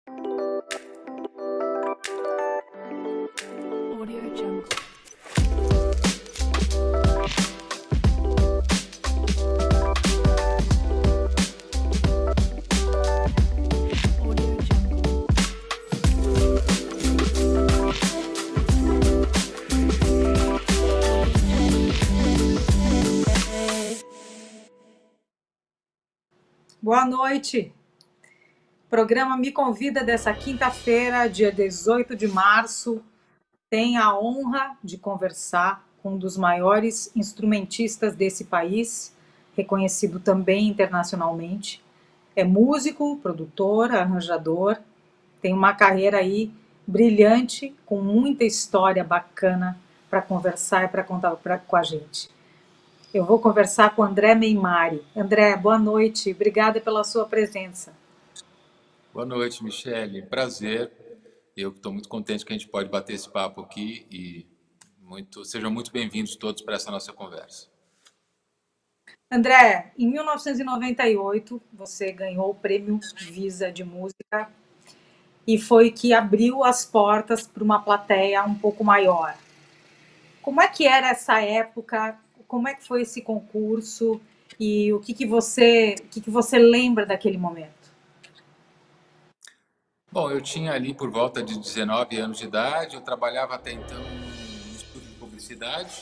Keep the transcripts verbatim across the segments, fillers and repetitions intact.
Audio Jungle. Audio Jungle. Boa noite. O programa Me Convida dessa quinta-feira, dia dezoito de março, tem a honra de conversar com um dos maiores instrumentistas desse país, reconhecido também internacionalmente. É músico, produtor, arranjador, tem uma carreira aí brilhante, com muita história bacana para conversar e para contar pra, com a gente. Eu vou conversar com André Meimari. André, boa noite. Obrigada pela sua presença. Boa noite, Michele. Prazer. Eu estou muito contente que a gente pode bater esse papo aqui e muito, sejam muito bem-vindos todos para essa nossa conversa. André, em mil novecentos e noventa e oito, você ganhou o prêmio Visa de Música e foi que abriu as portas para uma plateia um pouco maior. Como é que era essa época? Como é que foi esse concurso? E o que, que você, o que, que você lembra daquele momento? Bom, eu tinha ali por volta de dezenove anos de idade, eu trabalhava até então num estúdio de publicidade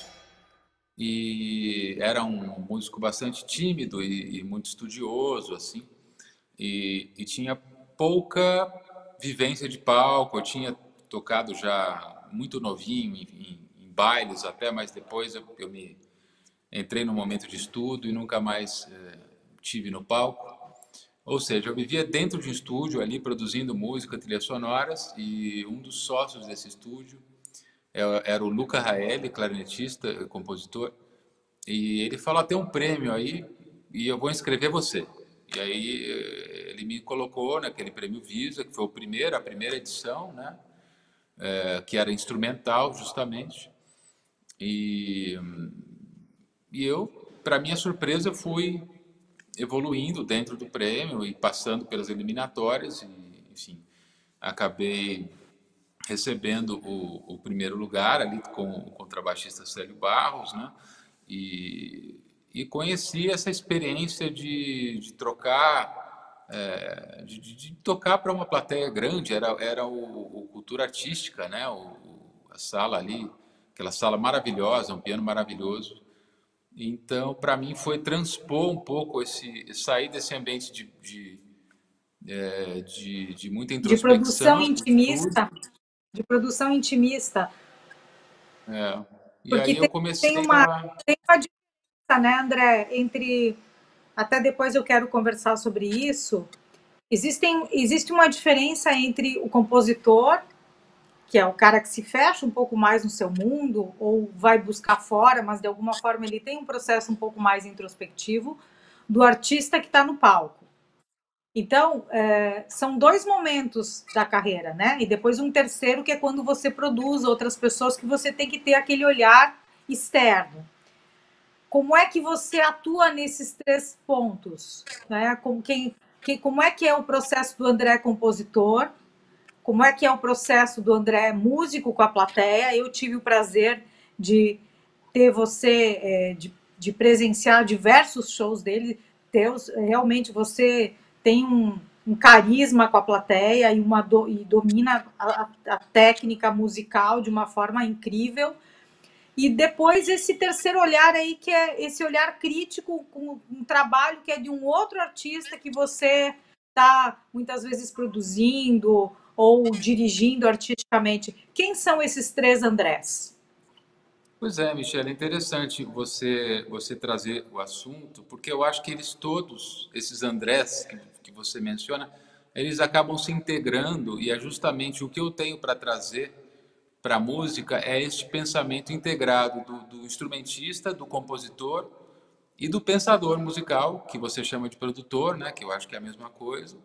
e era um músico bastante tímido e, e muito estudioso, assim, e, e tinha pouca vivência de palco. Eu tinha tocado já muito novinho em, em, em bailes até, mas depois eu, eu me entrei num momento de estudo e nunca mais eh, tive no palco. Ou seja, eu vivia dentro de um estúdio ali produzindo música, trilhas sonoras, e um dos sócios desse estúdio é- era o Luca Raeli, clarinetista, e compositor, e ele falou: "Ah, tem um prêmio aí e eu vou inscrever você." E aí eh, ele me colocou naquele prêmio Visa, que foi o primeiro, a primeira edição, né? Eh, que era instrumental justamente. E, e eu, para minha surpresa, fui evoluindo dentro do prêmio e passando pelas eliminatórias e, enfim, acabei recebendo o, o primeiro lugar ali com o contrabaixista Célio Barros, né? E, e conheci essa experiência de, de trocar, é, de, de- de tocar para uma plateia grande. Era, era o, o Cultura Artística, né? O, a sala ali, aquela sala maravilhosa, um piano maravilhoso. Então, para mim, foi transpor um pouco esse, sair desse ambiente de, de, eh, de, de muita De produção introspecção, de estúdio, intimista, de produção intimista, é. E porque aí eu tem, tem comecei uma, a... tem uma diferença, né, André, entre, até depois eu quero conversar sobre isso. Existem, existe uma diferença entre o compositor, que é o cara que se fecha um pouco mais no seu mundo, ou vai buscar fora, mas de alguma forma ele tem um processo um pouco mais introspectivo, do artista que está no palco. Então, é, são dois momentos da carreira, né? E depois um terceiro, que é quando você produz outras pessoas, que você tem que ter aquele olhar externo. Como é que você atua nesses três pontos? Né? Como, quem, quem, como é que é o processo do André compositor? Como é que é o processo do André músico com a plateia? Eu tive o prazer de ter você, é, de, de presenciar diversos shows dele. Teus, realmente você tem um, um carisma com a plateia e, uma do, e domina a, a técnica musical de uma forma incrível. E depois esse terceiro olhar aí, que é esse olhar crítico, com um trabalho que é de um outro artista que você está muitas vezes produzindo ou dirigindo artisticamente. Quem são esses três Andrés? Pois é, Michelle, é interessante você, você trazer o assunto, porque eu acho que eles todos, esses Andrés que, que você menciona, eles acabam se integrando, e é justamente o que eu tenho para trazer para a música é este pensamento integrado do, do instrumentista, do compositor e do pensador musical, que você chama de produtor, né, que eu acho que é a mesma coisa.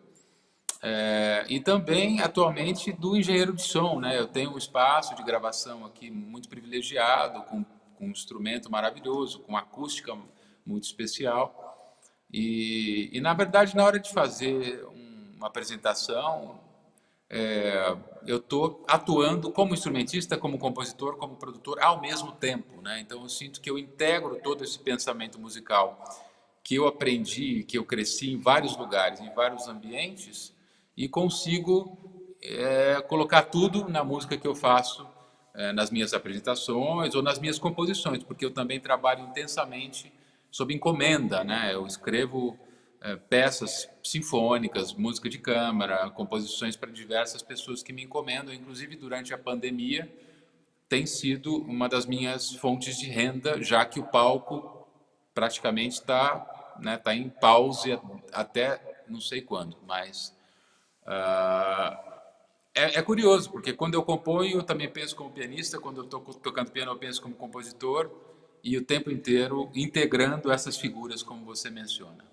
É, e também, atualmente, do engenheiro de som, né? Eu tenho um espaço de gravação aqui muito privilegiado, com, com um instrumento maravilhoso, com acústica muito especial. E, e, na verdade, na hora de fazer um- uma apresentação, é, eu estou atuando como instrumentista, como compositor, como produtor ao mesmo tempo, né? Então eu sinto que eu integro todo esse pensamento musical que eu aprendi, que eu cresci em vários lugares, em vários ambientes, e consigo é, colocar tudo na música que eu faço, é, nas minhas apresentações ou nas minhas composições, porque eu também trabalho intensamente sob encomenda, né? Eu escrevo é, peças sinfônicas, música de câmara, composições para diversas pessoas que me encomendam, inclusive durante a pandemia, tem sido uma das minhas fontes de renda, já que o palco praticamente está, né, tá em pause até não sei quando, mas uh, é, é curioso, porque quando eu componho eu também penso como pianista, quando eu estou tocando piano eu penso como compositor, e o tempo inteiro integrando essas figuras como você menciona.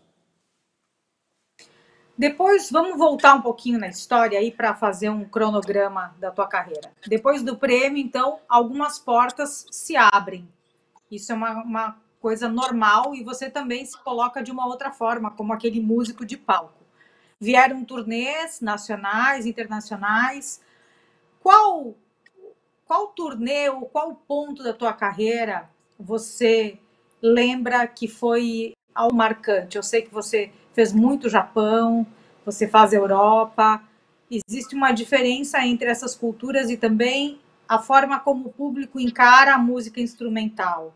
Depois, vamos voltar um pouquinho na história aí para fazer um cronograma da tua carreira. Depois do prêmio, então, algumas portas se abrem. Isso é uma, uma coisa normal e você também se coloca de uma outra forma, como aquele músico de palco. Vieram turnês nacionais, internacionais. Qual, qual turnê ou qual ponto da tua carreira você lembra que foi algo marcante? Eu sei que você fez muito Japão, você faz Europa. Existe uma diferença entre essas culturas e também a forma como o público encara a música instrumental.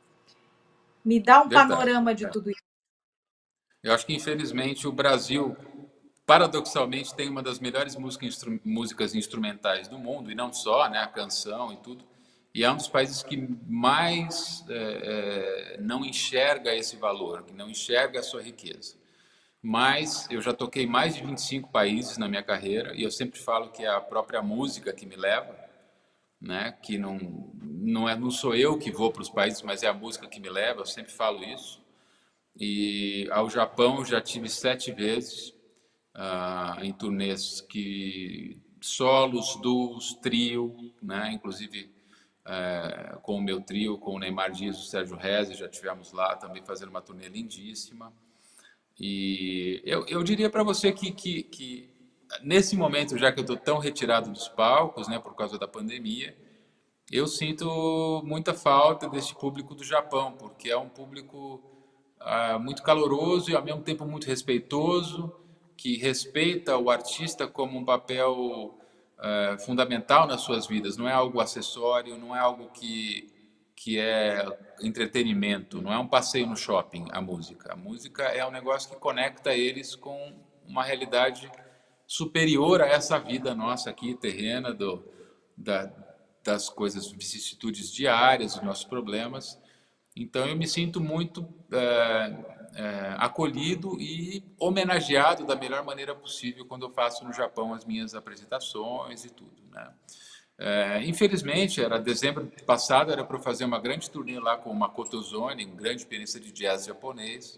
Me dá um Verdade. panorama de É. tudo isso. Eu acho que, infelizmente, o Brasil, paradoxalmente, tem uma das melhores música instru músicas instrumentais do mundo, e não só, né, a canção e tudo, e é um dos países que mais é, é, não enxerga esse valor, que não enxerga a sua riqueza. Mas eu já toquei mais de vinte e cinco países na minha carreira, e eu sempre falo que é a própria música que me leva, né, que não, não, é, não sou eu que vou para os países, mas é a música que me leva, eu sempre falo isso. E ao Japão eu já tive sete vezes, ah, em turnês que solos, duos, trio, né? Inclusive é, com o meu trio, com o Neymar Dias e o Sérgio Reze, já tivemos lá também fazendo uma turnê lindíssima. E eu, eu diria para você que, que, que nesse momento, já que eu estou tão retirado dos palcos, né, por causa da pandemia, eu sinto muita falta desse público do Japão, porque é um público ah, muito caloroso e ao mesmo tempo muito respeitoso, que respeita o artista como um papel ah, fundamental nas suas vidas. Não é algo acessório, não é algo que, que é entretenimento, não é um passeio no shopping, a música. A música é um negócio que conecta eles com uma realidade superior a essa vida nossa aqui, terrena, do, da, das coisas, vicissitudes diárias, dos nossos problemas. Então eu me sinto muito é, é, acolhido e homenageado da melhor maneira possível quando eu faço no Japão as minhas apresentações e tudo, né? É, infelizmente, era dezembro passado, era para eu fazer uma grande turnê lá com o Makoto Ozone, um grande pianista de jazz japonês,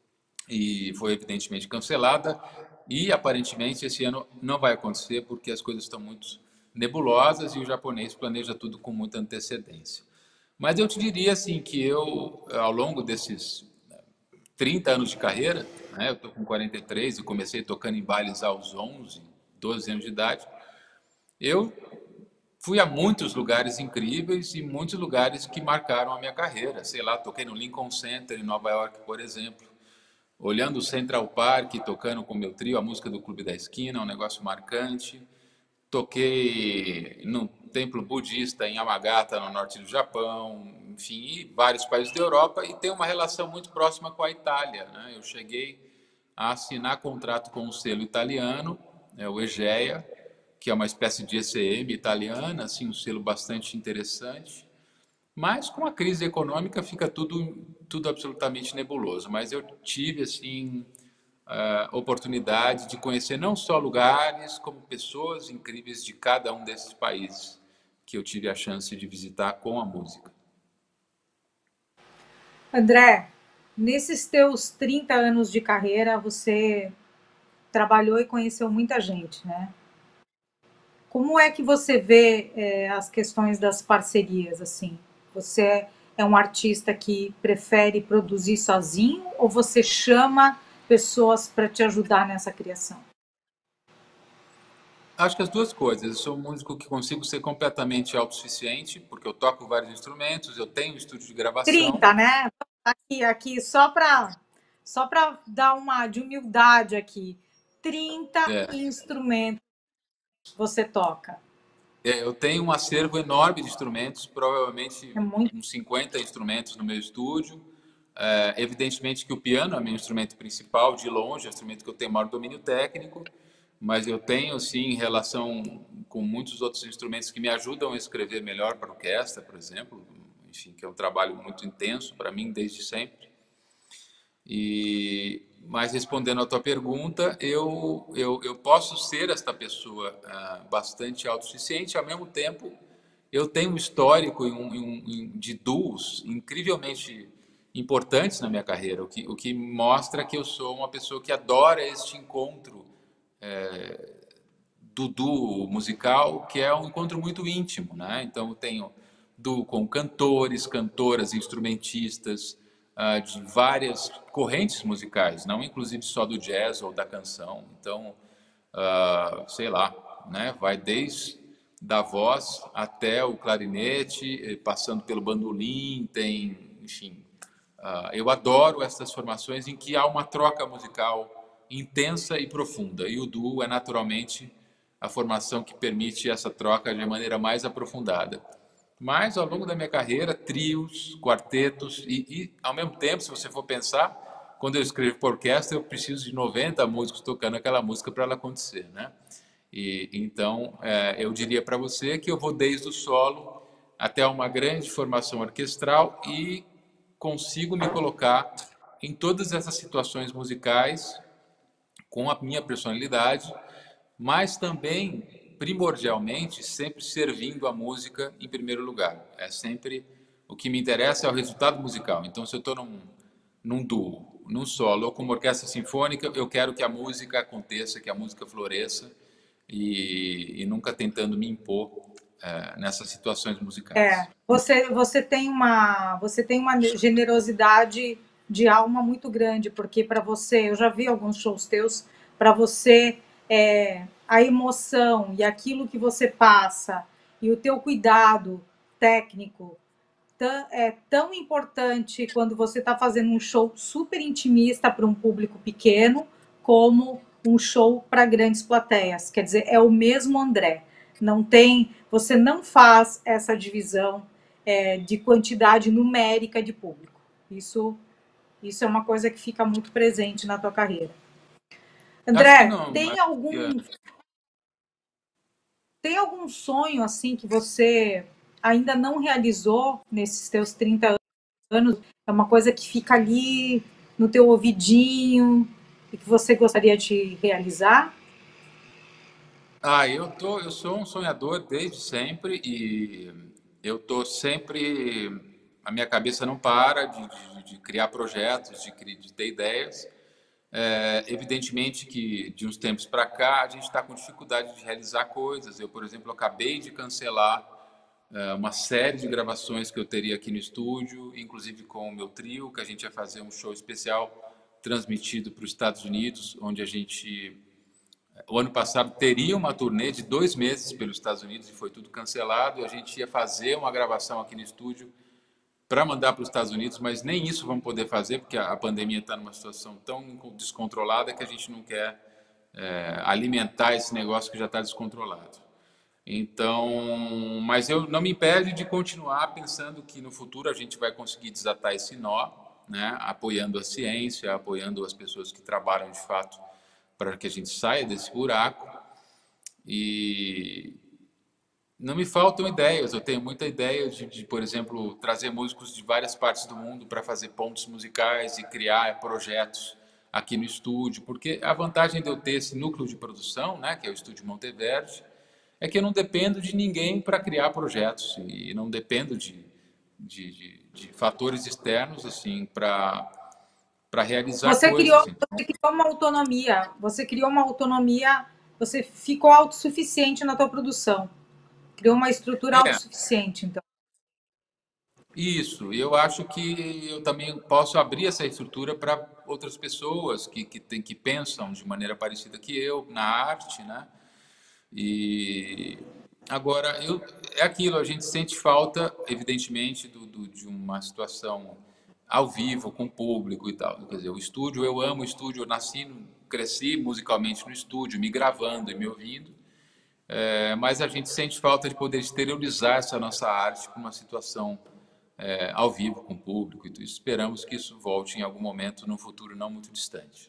e foi evidentemente cancelada, e aparentemente esse ano não vai acontecer porque as coisas estão muito nebulosas e o japonês planeja tudo com muita antecedência. Mas eu te diria assim que eu, ao longo desses trinta anos de carreira, né, eu estou com quarenta e três e comecei tocando em bailes aos onze, doze anos de idade, eu fui a muitos lugares incríveis e muitos lugares que marcaram a minha carreira. Sei lá, toquei no Lincoln Center em Nova York, por exemplo, olhando o Central Park, tocando com o meu trio a música do Clube da Esquina, um negócio marcante. Toquei no templo budista em Yamagata, no norte do Japão, enfim, e vários países da Europa, e tem uma relação muito próxima com a Itália, né? Eu cheguei a assinar contrato com um selo italiano, é o Egea, que é uma espécie de E C M italiana, assim, um selo bastante interessante. Mas com a crise econômica fica tudo, tudo absolutamente nebuloso. Mas eu tive, assim, a oportunidade de conhecer não só lugares, como pessoas incríveis de cada um desses países que eu tive a chance de visitar com a música. André, nesses teus trinta anos de carreira, você trabalhou e conheceu muita gente, né? Como é que você vê é, as questões das parcerias, assim? Você é um artista que prefere produzir sozinho ou você chama pessoas para te ajudar nessa criação? Acho que as duas coisas. Eu sou um músico que consigo ser completamente autossuficiente, porque eu toco vários instrumentos, eu tenho um estúdio de gravação. Trinta, né? Aqui, aqui só para só para dar uma de humildade aqui. Trinta É, instrumentos você toca. é, eu tenho um acervo enorme de instrumentos, provavelmente É muito. uns cinquenta instrumentos no meu estúdio. É, evidentemente que o piano é meu instrumento principal, de longe, é o instrumento que eu tenho maior domínio técnico, mas eu tenho, sim, em relação com muitos outros instrumentos que me ajudam a escrever melhor para orquestra, por exemplo, enfim, que é um trabalho muito intenso para mim desde sempre. E, mas respondendo à tua pergunta, eu, eu, eu posso ser esta pessoa ah, bastante autossuficiente, ao mesmo tempo eu tenho um histórico em um- em um- em- de duos incrivelmente importantes na minha carreira, o que, o que mostra que eu sou uma pessoa que adora este encontro do duo musical, que é um encontro muito íntimo, né? Então eu tenho duo com cantores, cantoras, instrumentistas, ah, de várias correntes musicais, não inclusive só do jazz ou da canção. Então, ah, sei lá, né? Vai desde da voz até o clarinete, eh, passando pelo bandolim, tem, enfim. Ah, eu adoro essas formações em que há uma troca musical intensa e profunda, e o duo é naturalmente a formação que permite essa troca de maneira mais aprofundada. Mas ao longo da minha carreira, trios, quartetos e, e ao mesmo tempo, se você for pensar, quando eu escrevo para orquestra, eu preciso de noventa músicos tocando aquela música para ela acontecer, né? E então, é, eu diria para você que eu vou desde o solo até uma grande formação orquestral e consigo me colocar em todas essas situações musicais com a minha personalidade, mas também, primordialmente, sempre servindo a música em primeiro lugar. É sempre o que me interessa é o resultado musical. Então, se eu estou num, num duo, num solo ou com uma orquestra sinfônica, eu quero que a música aconteça, que a música floresça e, e nunca tentando me impor eh, nessas situações musicais. É, você, você tem uma, você tem uma generosidade de alma muito grande, porque para você, eu já vi alguns shows teus, para você é, a emoção e aquilo que você passa e o teu cuidado técnico tã- é tão importante quando você está fazendo um show super intimista para um público pequeno, como um show para grandes plateias. Quer dizer, é o mesmo André. Não tem, você não faz essa divisão é, de quantidade numérica de público. Isso, isso é uma coisa que fica muito presente na tua carreira. Acho que André, não. tem Acho que, algum, tem algum sonho assim que você ainda não realizou nesses teus trinta anos? É uma coisa que fica ali no teu ouvidinho e que você gostaria de realizar? Ah, eu tô, eu sou um sonhador desde sempre e eu tô sempre, a minha cabeça não para de, de- de criar projetos, de, cri- de ter ideias. É, evidentemente que de uns tempos para cá a gente está com dificuldade de realizar coisas. Eu, por exemplo, acabei de cancelar é, uma série de gravações que eu teria aqui no estúdio, inclusive com o meu trio, que a gente ia fazer um show especial transmitido para os Estados Unidos, onde a gente o ano passado teria uma turnê de dois meses pelos Estados Unidos e foi tudo cancelado. E a gente ia fazer uma gravação aqui no estúdio para mandar para os Estados Unidos, mas nem isso vamos poder fazer porque a pandemia está numa situação tão descontrolada que a gente não quer é, alimentar esse negócio que já está descontrolado. Então, mas eu não me impede de continuar pensando que no futuro a gente vai conseguir desatar esse nó, né? Apoiando a ciência, apoiando as pessoas que trabalham de fato para que a gente saia desse buraco. E não me faltam ideias. Eu tenho muita ideia de, de, por exemplo, trazer músicos de várias partes do mundo para fazer pontos musicais e criar projetos aqui no estúdio, porque a vantagem de eu ter esse núcleo de produção, né, que é o Estúdio Monteverde, é que eu não dependo de ninguém para criar projetos e não dependo de, de, de, de fatores externos assim para para realizar Você criou, coisas. Então, você criou uma autonomia, você criou uma autonomia, você ficou autossuficiente na tua produção. Criou uma estrutura é, autossuficiente, então. isso, e eu acho que eu também posso abrir essa estrutura para outras pessoas que, que, tem, que pensam de maneira parecida que eu na arte, né? E agora, eu, é aquilo, a gente sente falta, evidentemente, do, do- de uma situação ao vivo, com o público e tal. Quer dizer, o estúdio, eu amo o estúdio, eu nasci, no- cresci musicalmente no estúdio, me gravando e me ouvindo, é, mas a gente sente falta de poder exteriorizar essa nossa arte para uma situação é, ao vivo com o público e tudo isso. Esperamos que isso volte em algum momento, num futuro não muito distante.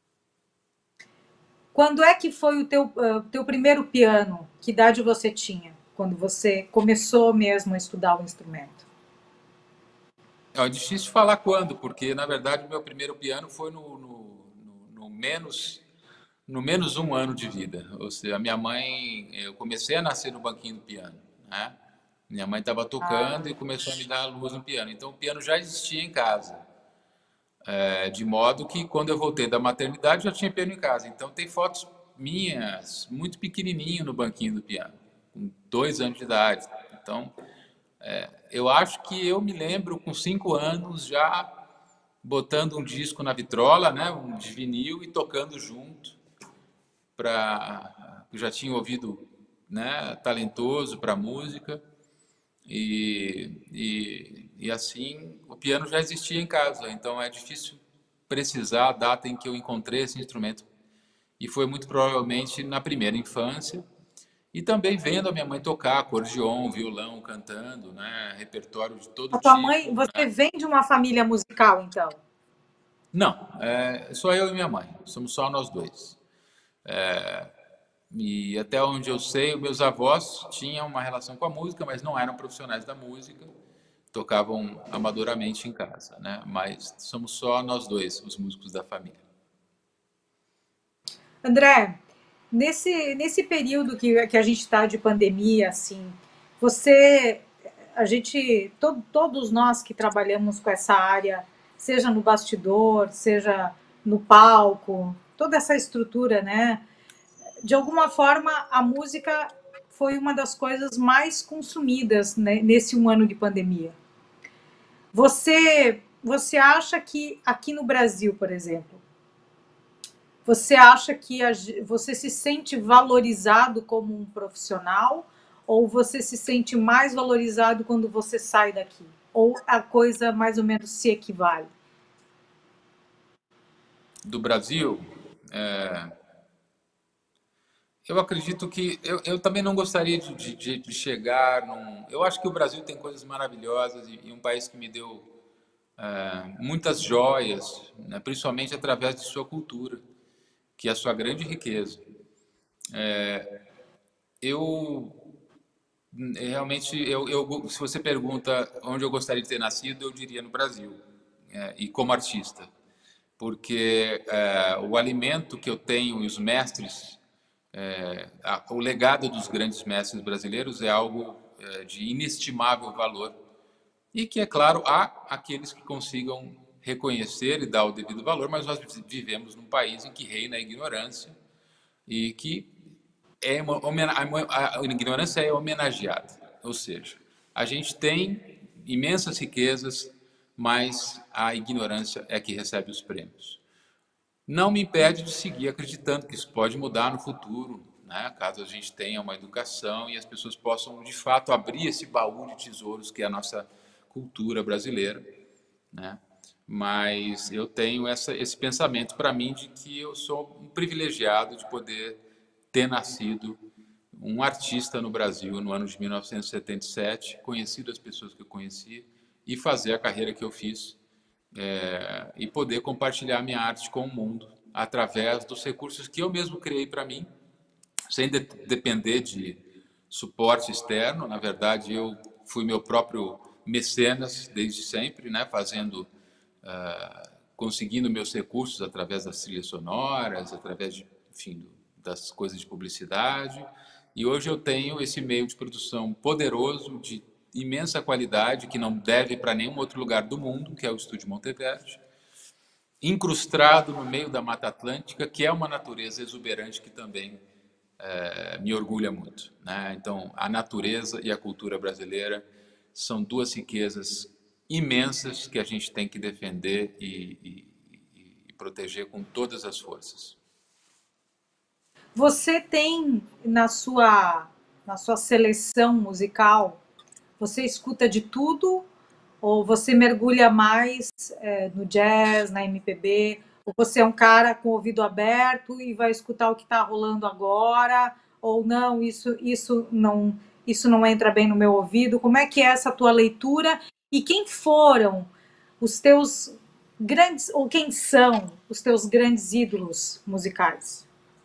Quando é que foi o teu, ah, teu primeiro piano? Que idade você tinha quando você começou mesmo a estudar o instrumento? É difícil falar quando, porque na verdade o meu primeiro piano foi no, no, no- no menos no menos um ano de vida. Ou seja, a minha mãe, eu comecei a nascer no banquinho do piano, né? Minha mãe estava tocando e começou a me dar a luz no piano. Então o piano já existia em casa. É, de modo que quando eu voltei da maternidade já tinha piano em casa. Então tem fotos minhas, muito pequenininho no banquinho do piano, com dois anos de idade. Então eu acho que eu me lembro com cinco anos já botando um disco na vitrola, né, um de vinil e tocando junto para eu já tinha ouvido, né, talentoso para música e, e, e assim o piano já existia em casa, então é difícil precisar a data em que eu encontrei esse instrumento e foi muito provavelmente na primeira infância e também vendo a minha mãe tocar acordeon, violão, cantando, né, repertório de todo A tua mãe, tipo. você vem de uma família musical, então? Não, é só eu e minha mãe, somos só nós dois. E até onde eu sei, os meus avós tinham uma relação com a música, mas não eram profissionais da música, tocavam amadoramente em casa, né? Mas somos só nós dois, os músicos da família. André, nesse, nesse período que, que a gente está de pandemia, assim, você, a gente, to, todos nós que trabalhamos com essa área, seja no bastidor, seja no palco, toda essa estrutura, né? De alguma forma, a música foi uma das coisas mais consumidas, né, nesse um ano de pandemia. Você, você acha que aqui no Brasil, por exemplo, você acha que a, você se sente valorizado como um profissional ou você se sente mais valorizado quando você sai daqui? Ou a coisa mais ou menos se equivale? Do Brasil, é, eu acredito que eu, eu também não gostaria de, de, de chegar num. Eu acho que o Brasil tem coisas maravilhosas e, e um país que me deu é, muitas joias, né, principalmente através de sua cultura, que é a sua grande riqueza. Eu realmente, eu, eu, se você pergunta onde eu gostaria de ter nascido, eu diria no Brasil, é, e como artista, porque é, o alimento que eu tenho e os mestres, é, a, o legado dos grandes mestres brasileiros é algo é, de inestimável valor e que, é claro, há aqueles que consigam reconhecer e dar o devido valor, mas nós vivemos num país em que reina a ignorância e que é uma, a ignorância é homenageada, ou seja, a gente tem imensas riquezas, mas a ignorância é que recebe os prêmios. Não me impede de seguir acreditando que isso pode mudar no futuro, né? Caso a gente tenha uma educação e as pessoas possam, de fato, abrir esse baú de tesouros que é a nossa cultura brasileira, né? Mas eu tenho essa, esse pensamento para mim de que eu sou um privilegiado de poder ter nascido um artista no Brasil no ano de mil novecentos e setenta e sete, conhecido as pessoas que eu conheci e fazer a carreira que eu fiz é, e poder compartilhar minha arte com o mundo através dos recursos que eu mesmo criei para mim, sem de depender de suporte externo. Na verdade, eu fui meu próprio mecenas desde sempre, né, fazendo, uh, conseguindo meus recursos através das trilhas sonoras, através de, enfim, das coisas de publicidade. E hoje eu tenho esse meio de produção poderoso, de imensa qualidade, que não deve para nenhum outro lugar do mundo, que é o Estúdio Monteverde, incrustado no meio da Mata Atlântica, que é uma natureza exuberante que também é, me orgulha muito, né? Então, a natureza e a cultura brasileira são duas riquezas imensas que a gente tem que defender e, e, e proteger com todas as forças. Você tem na sua, na sua seleção musical, você escuta de tudo? Ou você mergulha mais é, no jazz, na M P B? Ou você é um cara com o ouvido aberto e vai escutar o que está rolando agora? Ou não, isso, isso não, isso não entra bem no meu ouvido? Como é que é essa tua leitura? E quem foram os teus grandes, ou quem são os teus grandes ídolos musicais?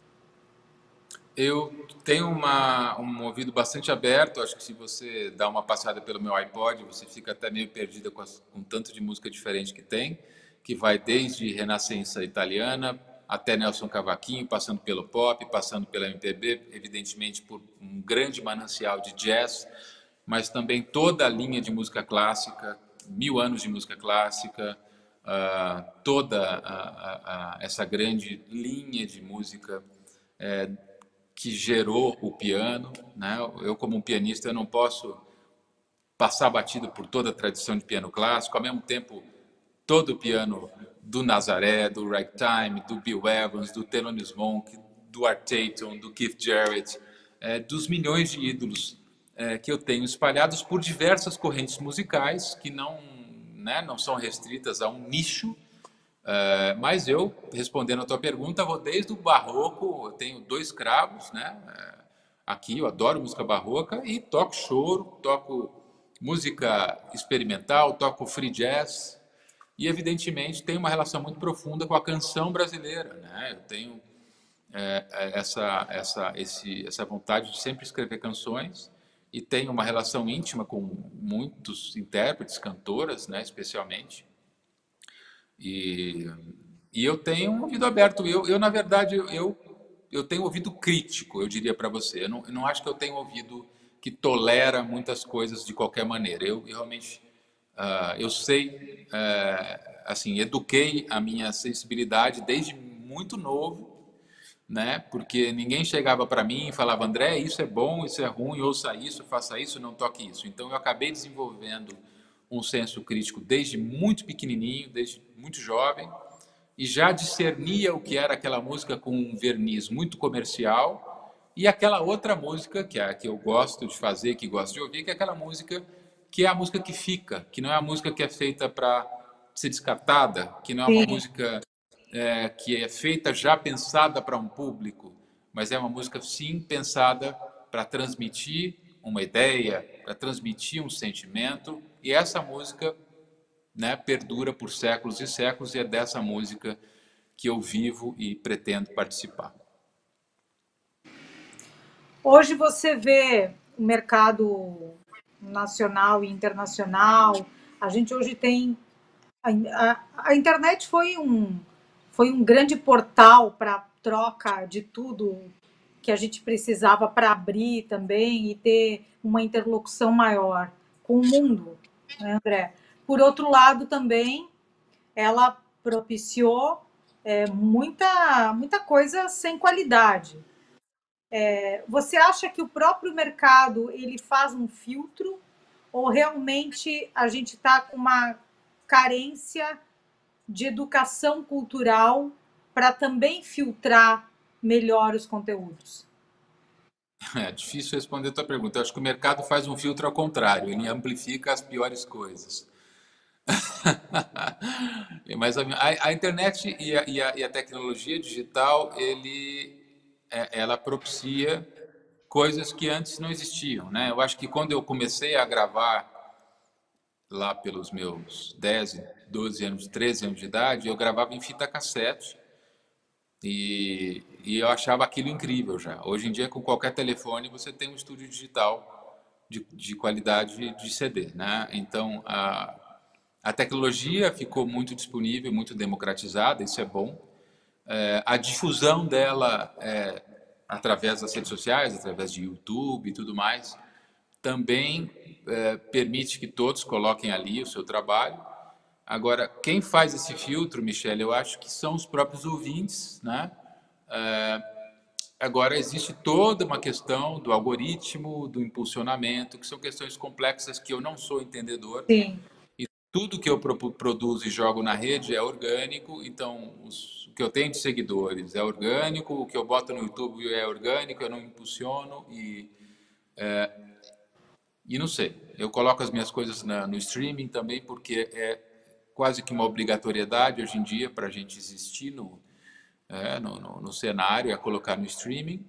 Eu tenho uma, um ouvido bastante aberto. Acho que se você dá uma passada pelo meu iPod, você fica até meio perdida com, as, com tanto de música diferente que tem, que vai desde Renascença italiana até Nelson Cavaquinho, passando pelo pop, passando pela M P B, evidentemente por um grande manancial de jazz, mas também toda a linha de música clássica, mil anos de música clássica, uh, toda a, a, a, essa grande linha de música é, que gerou o piano, né? Eu, como um pianista, eu não posso passar batido por toda a tradição de piano clássico, ao mesmo tempo, todo o piano do Nazaré, do Ragtime, do Bill Evans, do Thelonious Monk, do Art Tatum, do Keith Jarrett, é, dos milhões de ídolos é, que eu tenho espalhados por diversas correntes musicais que não, né, não são restritas a um nicho. É, mas eu, respondendo a tua pergunta, vou desde o barroco. Eu tenho dois cravos, né? É, aqui eu adoro música barroca e toco choro, toco música experimental, toco free jazz e, evidentemente, tenho uma relação muito profunda com a canção brasileira, né? Eu tenho é, essa, essa, esse, essa vontade de sempre escrever canções e tenho uma relação íntima com muitos intérpretes, cantoras, né? Especialmente. E, e eu tenho um ouvido aberto. Eu, eu na verdade, eu, eu tenho ouvido crítico, eu diria para você. Eu não, eu não acho que eu tenho ouvido que tolera muitas coisas de qualquer maneira. Eu, eu realmente, uh, eu sei, uh, assim, eduquei a minha sensibilidade desde muito novo, né? Porque ninguém chegava para mim e falava: André, isso é bom, isso é ruim, ouça isso, faça isso, não toque isso. Então eu acabei desenvolvendo um senso crítico desde muito pequenininho, desde muito jovem, e já discernia o que era aquela música com um verniz muito comercial e aquela outra música que é a que eu gosto de fazer, que gosto de ouvir, que é aquela música que é a música que fica, que não é a música que é feita para ser descartada, que não é uma Sim. música é, que é feita já pensada para um público, mas é uma música sim pensada para transmitir uma ideia, para transmitir um sentimento, e essa música, né, perdura por séculos e séculos, e é dessa música que eu vivo e pretendo participar. Hoje você vê o mercado nacional e internacional. A gente hoje tem a, a, a internet foi um foi um grande portal para troca de tudo que a gente precisava para abrir também e ter uma interlocução maior com o mundo, né, André? Por outro lado, também ela propiciou é, muita muita coisa sem qualidade. Você acha que o próprio mercado ele faz um filtro ou realmente a gente está com uma carência de educação cultural para também filtrar melhor os conteúdos? É difícil responder a tua pergunta. Eu acho que o mercado faz um filtro ao contrário, ele amplifica as piores coisas. Mas a, a, a internet e a, e, a, e a tecnologia digital, ele, é, ela propicia coisas que antes não existiam, né? Eu acho que quando eu comecei a gravar lá pelos meus dez, doze anos, treze anos de idade, eu gravava em fita cassete e, e eu achava aquilo incrível já. Hoje em dia, com qualquer telefone, você tem um estúdio digital de, de qualidade de C D, né? Então, a, a tecnologia ficou muito disponível, muito democratizada, isso é bom. É, a difusão dela é, através das redes sociais, através de YouTube e tudo mais, também é, permite que todos coloquem ali o seu trabalho. Agora, quem faz esse filtro, Michele, eu acho que são os próprios ouvintes, né? É, agora, existe toda uma questão do algoritmo, do impulsionamento, que são questões complexas que eu não sou entendedor. Sim. tudo que eu pro- produzo e jogo na rede é orgânico, então os- o que eu tenho de seguidores é orgânico, o que eu boto no YouTube é orgânico, eu não impulsiono e, e não sei. Eu coloco as minhas coisas na- no streaming também, porque é quase que uma obrigatoriedade hoje em dia para a gente existir no, é, no, no, no cenário, é colocar no streaming.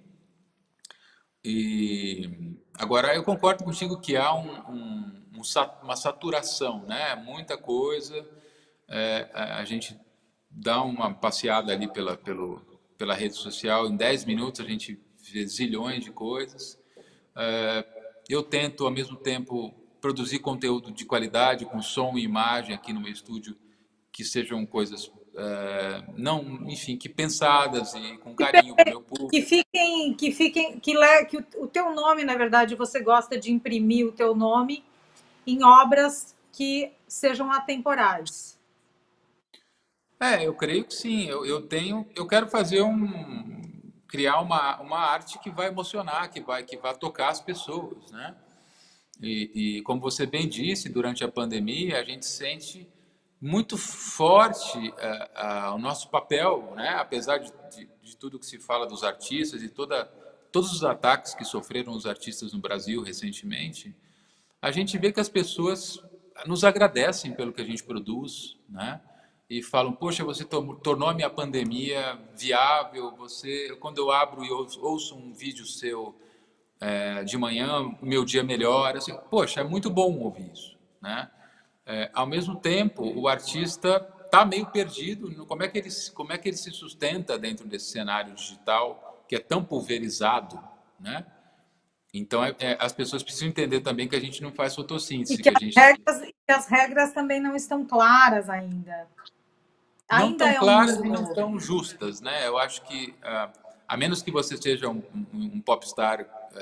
E agora eu concordo contigo que há um, um- um sa- uma saturação, né? Muita coisa. É, a a gente dá uma passeada ali pela, pelo, pela rede social, em dez minutos a gente vê zilhões de coisas. É, eu tento, ao mesmo tempo, produzir conteúdo de qualidade, com som e imagem aqui no meu estúdio, que sejam coisas, é, não, enfim, que pensadas e com carinho para o meu Que público. fiquem, que fiquem, que, le, que o, o teu nome, na verdade, você gosta de imprimir o teu nome em obras que sejam atemporais. É, eu creio que sim. Eu, eu tenho, eu quero fazer um, criar uma, uma arte que vai emocionar, que vai, que vai tocar as pessoas, né? E, e como você bem disse, durante a pandemia, a gente sente muito forte eh, ah, o nosso papel, né? Apesar de, de, de tudo que se fala dos artistas e toda, todos os ataques que sofreram os artistas no Brasil recentemente, a gente vê que as pessoas nos agradecem pelo que a gente produz, né? E falam, poxa, você tornou a minha pandemia viável. Você, quando eu abro e ouço, ouço um vídeo seu é, de manhã, o meu dia melhora. Assim, poxa, é muito bom ouvir isso, né? É, ao mesmo tempo, o artista está meio perdido. No, como é que ele, como é que ele se sustenta dentro desse cenário digital que é tão pulverizado, né? Então, é, é, as pessoas precisam entender também que a gente não faz E fotossíntese, que que a as gente regras, que as regras também não estão claras ainda. não Ainda tão é um claras mundo e não novo. tão justas, né? Eu acho que, ah, a menos que você seja um, um, um popstar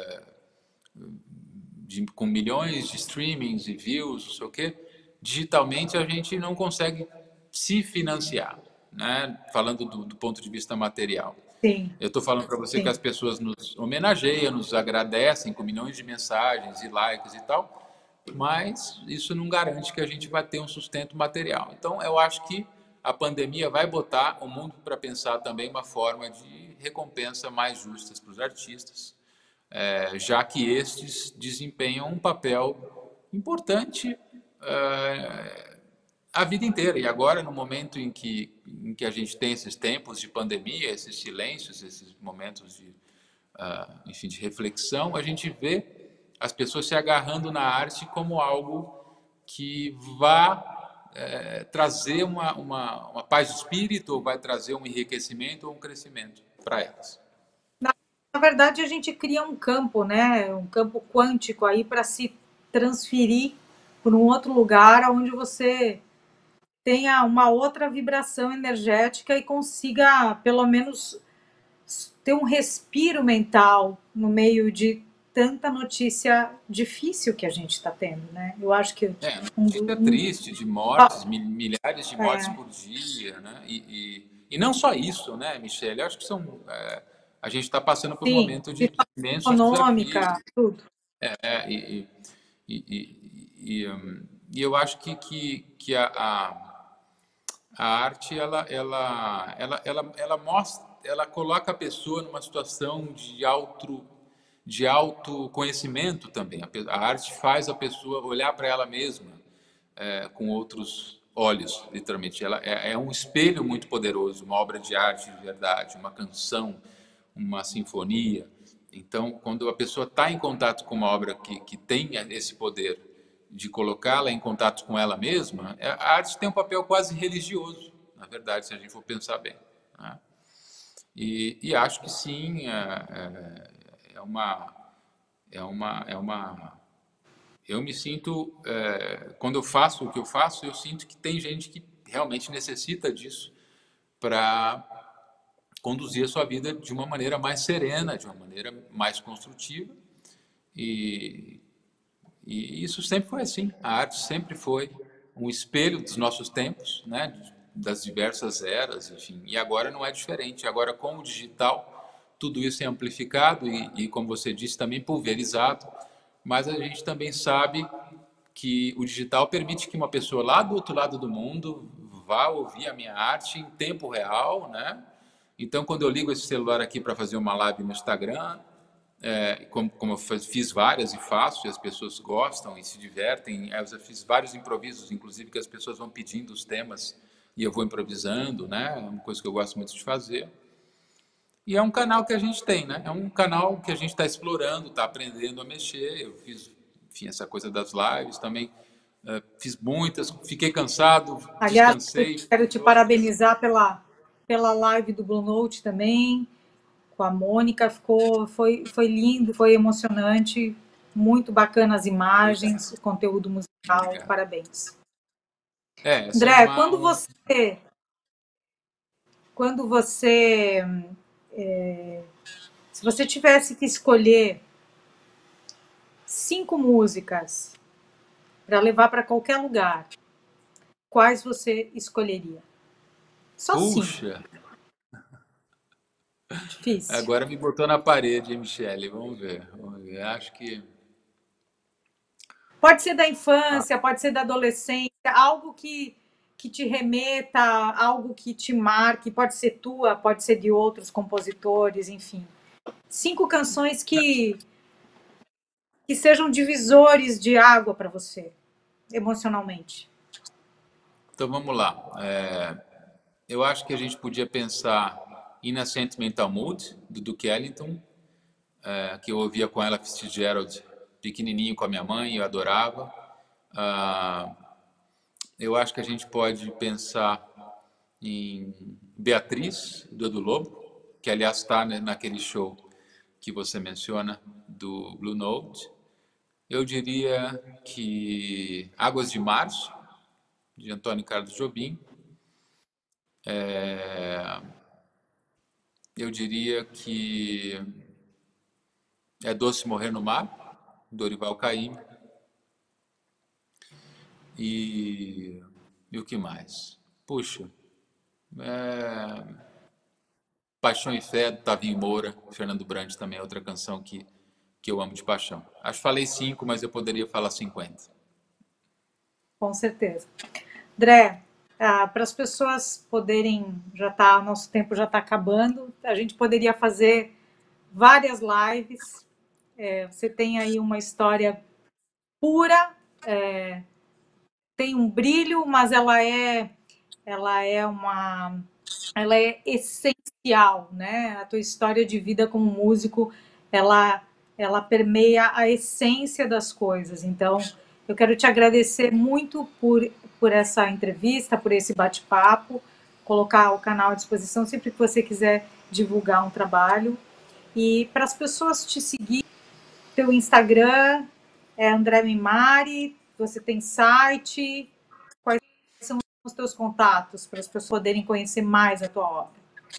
de, com milhões de streamings e views, não sei o quê, digitalmente a gente não consegue se financiar, né? Falando do, do ponto de vista material. Sim, Eu estou falando para você que sim. as pessoas nos homenageiam, nos agradecem com milhões de mensagens e likes e tal, mas isso não garante que a gente vai ter um sustento material. Então, eu acho que a pandemia vai botar o mundo para pensar também uma forma de recompensa mais justas para os artistas, é, já que estes desempenham um papel importante é, a vida inteira. E agora, no momento em que, em que a gente tem esses tempos de pandemia, esses silêncios, esses momentos de, uh, enfim, de reflexão, a gente vê as pessoas se agarrando na arte como algo que vá é, trazer uma, uma, uma paz de espírito, ou vai trazer um enriquecimento ou um crescimento para elas. Na, na verdade, a gente cria um campo, né? Um campo quântico aí para se transferir para um outro lugar onde você tenha uma outra vibração energética e consiga, pelo menos, ter um respiro mental no meio de tanta notícia difícil que a gente está tendo, né? Eu acho que É, um, notícia um, triste de mortes, milhares de mortes é, por dia, né? E, e, e não só isso, né, Michele? Eu acho que são, é, a gente está passando por um sim, momento de situação imensos desafios. econômica, tudo. É, e, e, e, e, hum, e eu acho que, que, que a, a, a arte ela, ela, ela, ela, ela mostra, ela coloca a pessoa numa situação de auto de autoconhecimento também. A, a arte faz a pessoa olhar para ela mesma é, com outros olhos, literalmente. Ela é, é um espelho muito poderoso, uma obra de arte de verdade, uma canção, uma sinfonia. Então, quando a pessoa está em contato com uma obra que, que tem esse poder de colocá-la em contato com ela mesma, a arte tem um papel quase religioso, na verdade, se a gente for pensar bem, né? E, e acho que sim, é, é uma, é uma, é uma. Eu me sinto, é, quando eu faço o que eu faço, eu sinto que tem gente que realmente necessita disso para conduzir a sua vida de uma maneira mais serena, de uma maneira mais construtiva. E, e isso sempre foi assim. A arte sempre foi um espelho dos nossos tempos, né? Das diversas eras, enfim. E agora não é diferente. Agora, com o digital, tudo isso é amplificado e, e como você disse, também pulverizado. Mas a gente também sabe que o digital permite que uma pessoa lá do outro lado do mundo vá ouvir a minha arte em tempo real, né? Então, quando eu ligo esse celular aqui para fazer uma live no Instagram, é, como, como eu fiz várias e faço, e as pessoas gostam e se divertem, eu já fiz vários improvisos, inclusive que as pessoas vão pedindo os temas e eu vou improvisando, né? É uma coisa que eu gosto muito de fazer. E é um canal que a gente tem, né? É um canal que a gente está explorando, está aprendendo a mexer. Eu fiz, enfim, essa coisa das lives também. Uh, fiz muitas, fiquei cansado, Aliás, eu descansei. quero te parabenizar pela, pela live do Blue Note também, com a Mônica, ficou, foi, foi lindo, foi emocionante, muito bacana as imagens, o conteúdo musical, Obrigado. parabéns. É, essa é André, uma, quando um... você, quando você, é, se você tivesse que escolher cinco músicas para levar para qualquer lugar, quais você escolheria? Só cinco. Puxa, Difícil. agora me botou na parede, hein, Michele? Vamos ver. Vamos ver. Acho que. Pode ser da infância, pode ser da adolescência, algo que, que te remeta, algo que te marque, pode ser tua, pode ser de outros compositores, enfim. Cinco canções que, que sejam divisores de água para você, emocionalmente. Então vamos lá. É, eu acho que a gente podia pensar In a Sentimental Mood, do Duke Ellington, é, que eu ouvia com ela Fitzgerald pequenininho com a minha mãe, eu adorava. Ah, eu acho que a gente pode pensar em Beatriz, do Edu Lobo, que aliás está naquele show que você menciona, do Blue Note. Eu diria que Águas de Março, de Antônio Carlos Jobim. É, eu diria que É Doce Morrer no Mar, Dorival Caymmi. E, e o que mais? Puxa, é, Paixão e Fé, do Tavinho Moura, Fernando Brant também é outra canção que, que eu amo de paixão. Acho que falei cinco, mas eu poderia falar cinquenta. Com certeza. André, ah, para as pessoas poderem, já tá, nosso tempo já está acabando, a gente poderia fazer várias lives. É, você tem aí uma história pura, é, tem um brilho, mas ela é, ela é uma, ela é essencial, né? A tua história de vida como músico, ela, ela permeia a essência das coisas. Então, eu quero te agradecer muito por, por essa entrevista, por esse bate-papo, colocar o canal à disposição sempre que você quiser divulgar um trabalho. E para as pessoas te seguir, teu Instagram é André Mimari, você tem site, quais são os teus contatos para as pessoas poderem conhecer mais a tua obra?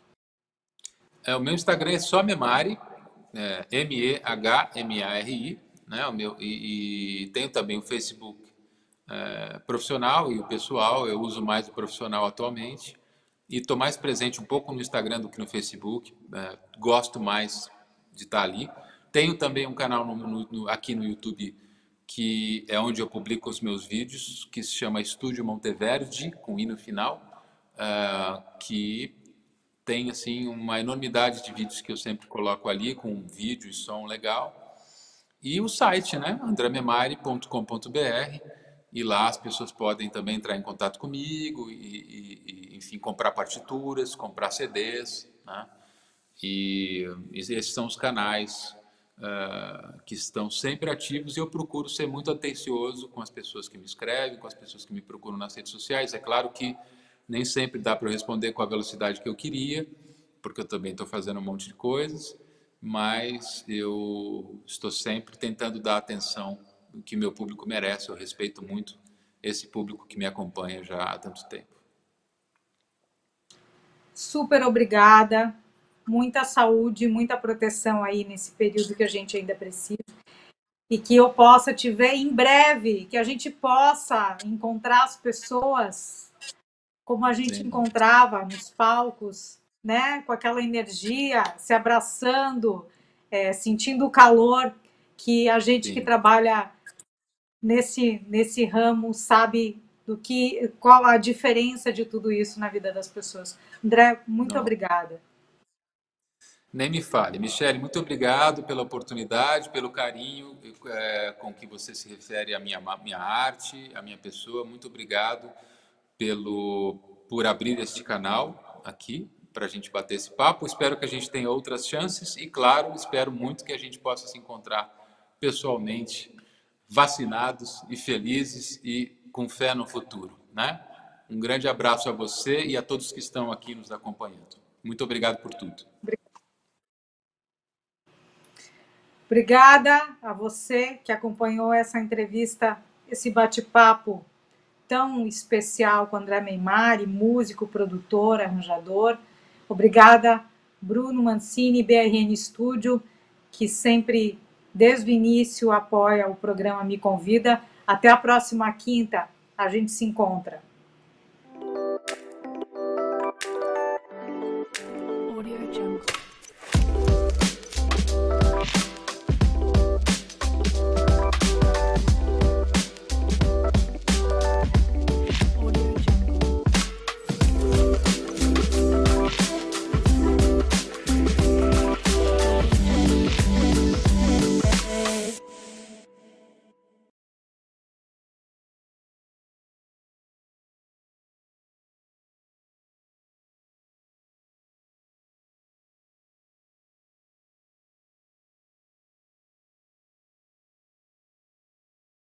É, o meu Instagram é só Memari, é, M E H M A R I, né? O meu, e, e tenho também o Facebook é, profissional e o pessoal. Eu uso mais o profissional atualmente e estou mais presente um pouco no Instagram do que no Facebook. É, gosto mais de estar ali. Tenho também um canal no, no, no, aqui no YouTube que é onde eu publico os meus vídeos, que se chama Estúdio Monteverde, com i no final, é, que tem assim uma enormidade de vídeos que eu sempre coloco ali, com vídeo e som legal. E o site, né? andré memari ponto com ponto b r. E lá as pessoas podem também entrar em contato comigo e, e enfim, comprar partituras, comprar C Ds, né? E esses são os canais uh, que estão sempre ativos, e eu procuro ser muito atencioso com as pessoas que me escrevem, com as pessoas que me procuram nas redes sociais. É claro que nem sempre dá para eu responder com a velocidade que eu queria, porque eu também estou fazendo um monte de coisas, mas eu estou sempre tentando dar atenção que meu público merece. Eu respeito muito esse público que me acompanha já há tanto tempo. Super obrigada, muita saúde, muita proteção aí nesse período que a gente ainda precisa, e que eu possa te ver em breve, que a gente possa encontrar as pessoas como a gente Sim. encontrava nos palcos, né? Com aquela energia, se abraçando, é, sentindo o calor que a gente Sim. que trabalha nesse, nesse ramo sabe do que, qual a diferença de tudo isso na vida das pessoas. André, muito Não, obrigada. nem me fale. Michele, muito obrigado pela oportunidade, pelo carinho é, com que você se refere à minha, minha arte, à minha pessoa. Muito obrigado pelo, por abrir este canal aqui para a gente bater esse papo. Espero que a gente tenha outras chances e, claro, espero muito que a gente possa se encontrar pessoalmente, vacinados e felizes e com fé no futuro, né? Um grande abraço a você e a todos que estão aqui nos acompanhando. Muito obrigado por tudo. Obrigada a você que acompanhou essa entrevista, esse bate-papo tão especial com André Meimari, músico, produtor, arranjador. Obrigada, Bruno Mancini, B R N Studio, que sempre, desde o início, apoia o programa Me Convida. Até a próxima quinta, a gente se encontra. Audio Jungle.